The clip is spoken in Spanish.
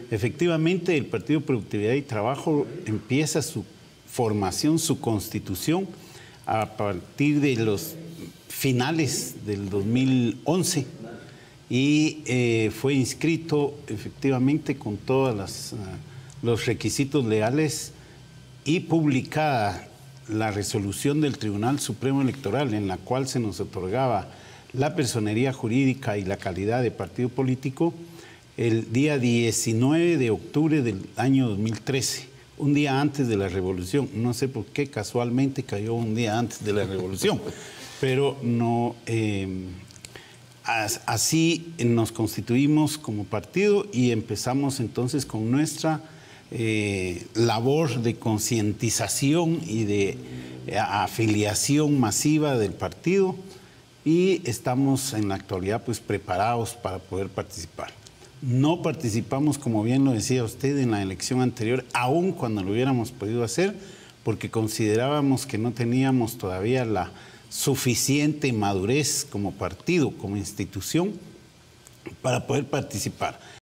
Efectivamente, el Partido Productividad y Trabajo empieza su formación, su constitución, a partir de los finales del 2011 y fue inscrito efectivamente con todos los requisitos legales y publicada la resolución del Tribunal Supremo Electoral en la cual se nos otorgaba la personería jurídica y la calidad de partido político el día 19 de octubre del año 2013, un día antes de la revolución. No sé por qué casualmente cayó un día antes de la revolución, pero no, así nos constituimos como partido y empezamos entonces con nuestra labor de concientización y de afiliación masiva del partido, y estamos en la actualidad pues preparados para poder participar. No participamos, como bien lo decía usted, en la elección anterior, aun cuando lo hubiéramos podido hacer, porque considerábamos que no teníamos todavía la suficiente madurez como partido, como institución, para poder participar.